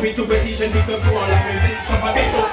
tout petit, je dis que pour la musique, j'en fais tout.